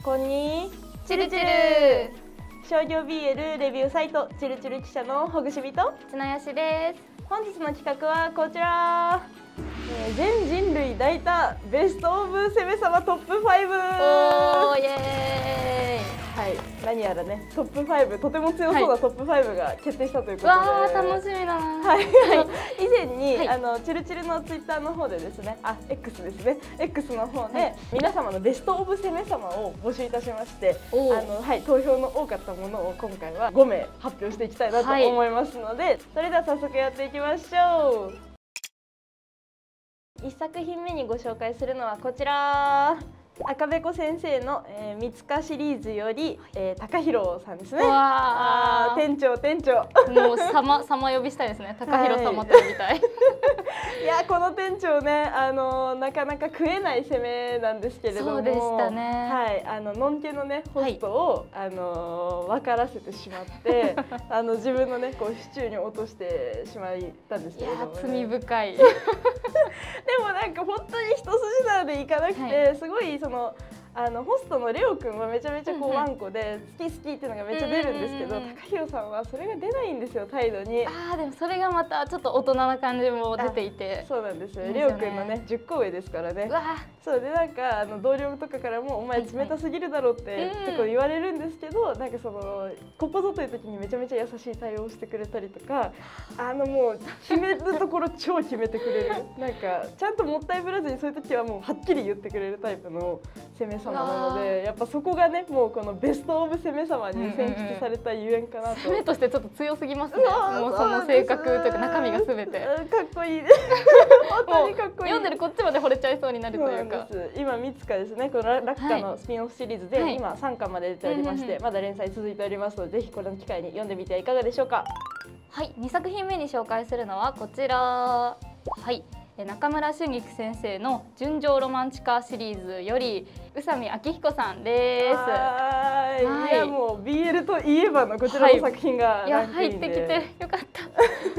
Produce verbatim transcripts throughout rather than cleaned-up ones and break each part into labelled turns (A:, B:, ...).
A: こんに
B: チルチル
A: 商業 ビーエル レビューサイトチルチル記者のほぐしびと
B: 綱吉です。
A: 本日の企画はこちら、えー、全人類抱いたベストオブ攻め様トップファイブ。
B: おーイエーイ。
A: はい、何やらねトップファイブ、とても強そうなトップファイブが決定したということで、
B: わー楽しみだな。
A: はい、以前に、はい、あのチルチルのツイッターの方でですね、あ X ですね X の方で、はい、皆様のベストオブ攻め様を募集いたしまして、あの、はい、投票の多かったものを今回はごめい発表していきたいなと思いますので、はい、それでは早速やっていきましょう。いっさくひんめにご紹介するのはこちら、赤べこ先生の、えー、三塚シリーズより、えー、高弘さんですね。わあ、店長店長。
B: もう様様呼びしたいですね。高弘様と呼びたい。
A: いや、この店長ね、あのなかなか食えない攻めなんですけれども、
B: そうでしたね。
A: はい、あののんけのねホストを、はい、あの分からせてしまって、あの自分のねこうシチューに落としてしまったんですけれども、ね、
B: いや罪深い。
A: でもなんか本当に一筋縄でいかなくて、はい、すごいその。あのホストのレオくんはめちゃめちゃこうワンコで好き好きっていうのがめっちゃ出るんですけど、高弘さんはそれが出ないんですよ、態度に。
B: ああ、でもそれがまたちょっと大人な感じも出ていて。
A: そうなんですよ。レオくんのねじゅっこ上ですからね。そうで、なんかあの同僚とかからもお前冷たすぎるだろうって結構言われるんですけど、なんかそのここぞという時にめちゃめちゃ優しい対応をしてくれたりとか、あのもう決めるところ超決めてくれる。なんかちゃんともったいぶらずにそういう時はもうはっきり言ってくれるタイプの攻め様なので、やっぱそこがねもうこのベストオブ攻め様に選出されたゆえんかなと。
B: 攻めとしてちょっと強すぎますね。もうその性格というか中身がすべて。か
A: っこいい。本当にかっこいい。
B: 読んでるこっちまで惚れちゃいそうになるというか。
A: 今三塚ですね、このラッカのスピンオフシリーズで今さんかんまで出ておりまして、まだ連載続いておりますので、ぜひこの機会に読んでみてはいかがでしょうか。
B: はい、にさくひんめに紹介するのはこちら。はい。中村春菊先生の純情ロマンチカーシリーズより宇佐美明彦さんです。
A: はい、いやもう ビーエル といえばのこちらの作品がランクインで、
B: はい、いや入ってきてよかった。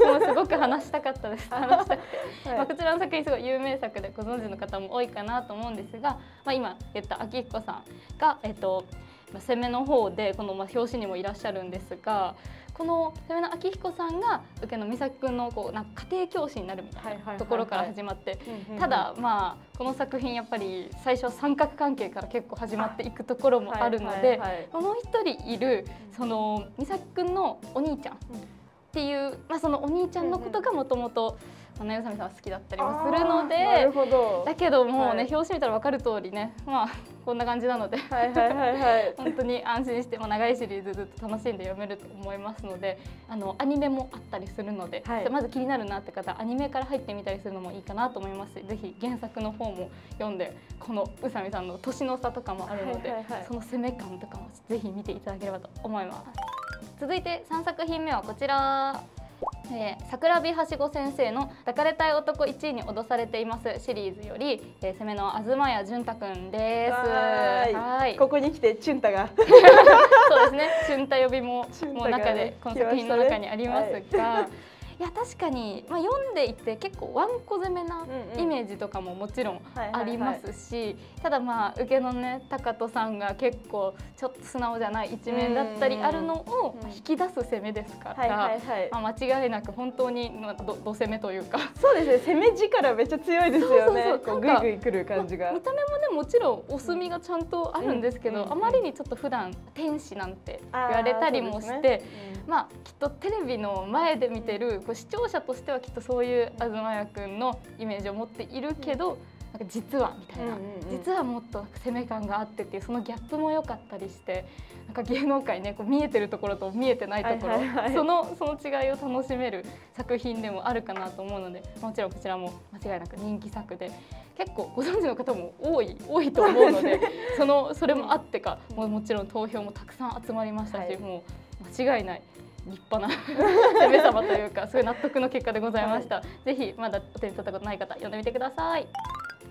B: もうすごく話したかったです。話したくて、はい、まあこちらの作品すごい有名作でご存知の方も多いかなと思うんですが、まあ今言った明彦さんがえっと攻めの方でこのまあ表紙にもいらっしゃるんですが。この攻めの明彦さんが受けの美咲くんのこうなんか家庭教師になるみたいなところから始まって、ただまあこの作品やっぱり最初三角関係から結構始まっていくところもあるので、もう一人いるその美咲くんのお兄ちゃんっていう、まあそのお兄ちゃんのことがもともとなよさみさんは好きだったりもするので、だけどもうね、はい、表紙見たら分かる通りね、まあこんな感じなので本当に安心して、まあ、長いシリーズずっと楽しんで読めると思いますので、あのアニメもあったりするので、はい、まず気になるなって方アニメから入ってみたりするのもいいかなと思いますし、ぜひ原作の方も読んでこの宇佐美さんの年の差とかもあるので、その攻め感とかもぜひ見ていただければと思います。続いてさんさくひんめはこちら。えー、桜火はしご先生の抱かれたい男いちいに脅されていますシリーズより、えー、攻めの東谷潤太くんです。
A: はい、ここに来てチュンタが
B: そうですね、チュンタ呼びももう中でこの作品の中にありますが、はい、いや確かに、まあ、読んでいて結構わんこ攻めなイメージとかももちろんありますし、ただまあ受けのね高戸さんが結構ちょっと素直じゃない一面だったりあるのを引き出す攻めですから間違いなく本当にどど攻めというか、
A: そうですね、攻め力めっちゃ強いですよね。こうグイグイくる感じが、
B: まあ、見た目もねもちろんお墨がちゃんとあるんですけど、あまりにちょっと普段天使なんて言われたりもして、まあきっとテレビの前で見てるこう視聴者としてはきっとそういう東谷くんのイメージを持っているけど、なんか実はみたいな、実はもっと攻め感があってっていうそのギャップも良かったりして、なんか芸能界ねこう見えてるところと見えてないところ、そのその違いを楽しめる作品でもあるかなと思うので、もちろんこちらも間違いなく人気作で結構ご存知の方も多い多いと思うのでそのそれもあってか、もうもちろん投票もたくさん集まりましたし、はい、もう間違いない立派な攻め様というかすごい納得の結果でございました。はい、ぜひまだお手に取ったことない方読んでみてください。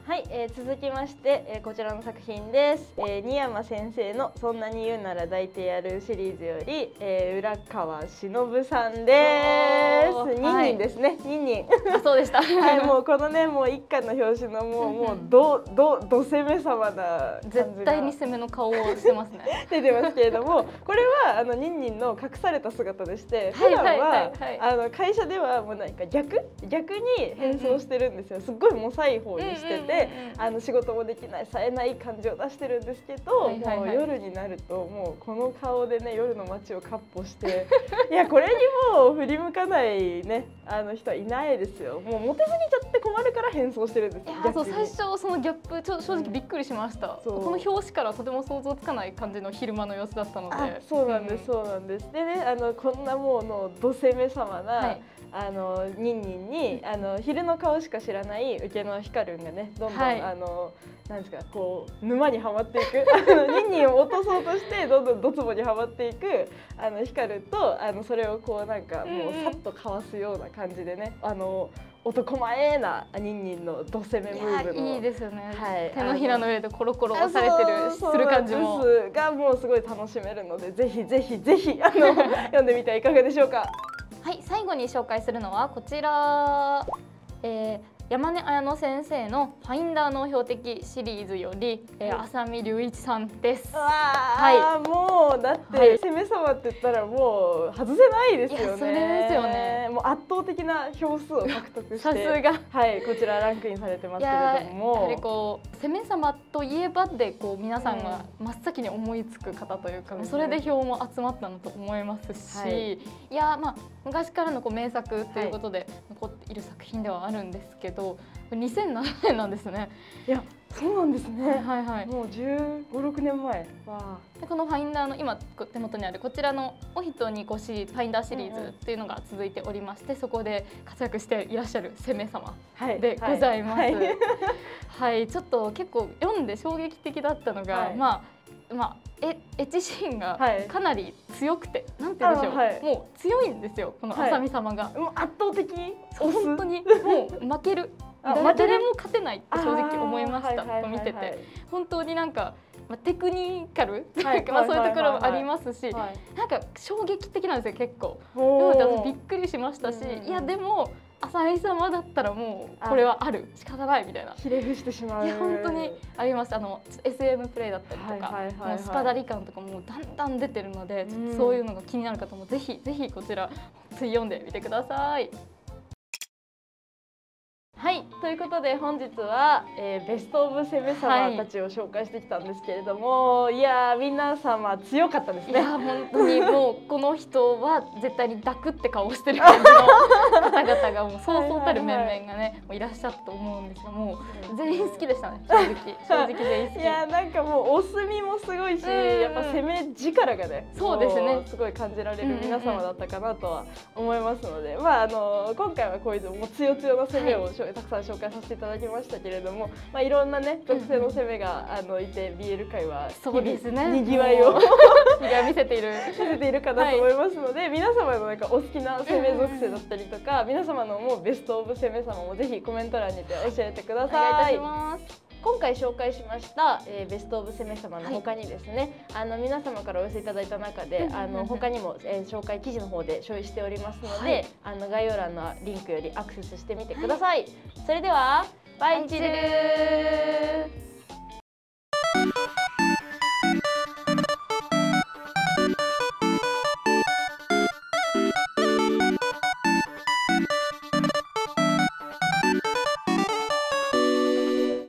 A: はい、えー、続きまして、えー、こちらの作品です、えー、新山先生のそんなに言うなら抱いてやるシリーズより、えー、浦川忍さんです。ニンニンですね、ニンニン。
B: あ、そうでした。
A: はい、もうこのね、もう一巻の表紙のもうもうどどど攻め様な感じが
B: 絶対に攻めの顔をしてますね。
A: 出てますけれども、これはあのニンニンの隠された姿でして、普段はあの会社ではもうなんか逆逆に変装してるんですよ。すっごいもさい方にしてて、あの仕事もできない冴えない感じを出してるんですけど、もう夜になるともうこの顔でね、夜の街をかっ歩していやこれにもう振り向かないね、あの人はいないですよ。もうモテすぎちゃって困るから変装してるんです。
B: いや、そう、最初そのギャップちょ正直びっくりしました、うん、この表紙からとても想像つかない感じの昼間の様子だったので。
A: そうなんです、そうなんです。でね、あのこんなもうのど攻め様な、はい、あのニンニンにあの昼の顔しか知らない受けのひかるんがね、どんどん、はい、あのなんですか、こう沼にはまっていくあのニンニンを落とそうとしてどんどんドツボにはまっていくあのひかると、あのそれをこうなんかもうさっとかわすような感じでね、あの男前なニンニンのド攻めムーブの
B: いいですよね、
A: はい、
B: 手のひらの上でコロコロ押されてるする感じも
A: がもうすごい楽しめるので、ぜひぜひぜひあの読んでみてはいかがでしょうか。
B: はい、最後に紹介するのはこちら、えー、山根綾乃先生の「ファインダーの標的」シリーズより、えー、浅見隆一さんです。
A: はい、もうだって、はい、攻め様って言ったらもう外せないですよね。いや、
B: それですよね。
A: もう圧倒的な票数を獲得して
B: さすが、
A: はい、こちらランクインされてますけれども、
B: やはりこう攻め様といえばでこう皆さんが真っ先に思いつく方というか、うん、それで票も集まったのと思いますし、はい、いやまあ昔からのこう名作ということで残っている作品ではあるんですけど、にせんななねんなんですね。
A: いや、そうなんですね。
B: はいはい。
A: もうじゅうご、ろくねんまえ。
B: でこのファインダーの今手元にあるこちらのお人にこしファインダーシリーズっていうのが続いておりまして、そこで活躍していらっしゃる攻め様でございます。はい、はいはい、ちょっと結構読んで衝撃的だったのが、はい、まあまあエッチシーンがかなり強くて、はい、なんて言うんでしょう、はい、もう強いんですよ、この浅見様が。
A: はい、もう圧倒的に
B: 本当にもう負ける誰も勝てないって正直思いました。見てて本当になんかまあ、テクニカルというか、まあそういうところもありますし、なんか衝撃的なんですよ結構。私びっくりしましたし、いやでも浅見様だったらもうこれはある仕方ないみたいな。
A: ひれ伏してしまう。
B: いや本当にあります。あの エスエム プレイだったりとか、もうスパダリ感とかもだんだん出てるので、うん、そういうのが気になる方もぜひぜひこちら読んでみてください。
A: はい、ということで本日は、えー、ベストオブ攻め様たちを紹介してきたんですけれども、はい、いやー皆様強かったですね。
B: いや本当にもうこの人は絶対に抱くって顔してる感じの方々がもうそうそうたる面々がねもういらっしゃったと思うんですが、もう全員好きでしたね、正直正直全員好き。
A: いやなんかもうお墨もすごいし、やっぱ攻め力がね
B: そうですね
A: すごい感じられる皆様だったかなとは思いますので、まああの今回はこういうもう強強な攻めを、はい、たくさん紹介させていただきましたけれども、まあいろんなね特性の攻めがあのいて ビーエル 界は
B: そうですね、
A: にぎわいを
B: 見せている
A: 見せているかなと思いますので、はい、皆様のなんかお好きな攻め属性だったりとか、皆様のもうベストオブ攻め様もぜひコメント欄にて教えてください。
B: お願いいたします。
A: 今回紹介しました、えー、ベストオブ攻め様の他にですね、はい、あの皆様からお寄せいただいた中で、あの他にも、えー、紹介記事の方で所有しておりますので、はい、あの概要欄のリンクよりアクセスしてみてください。はい、それではバイチルー。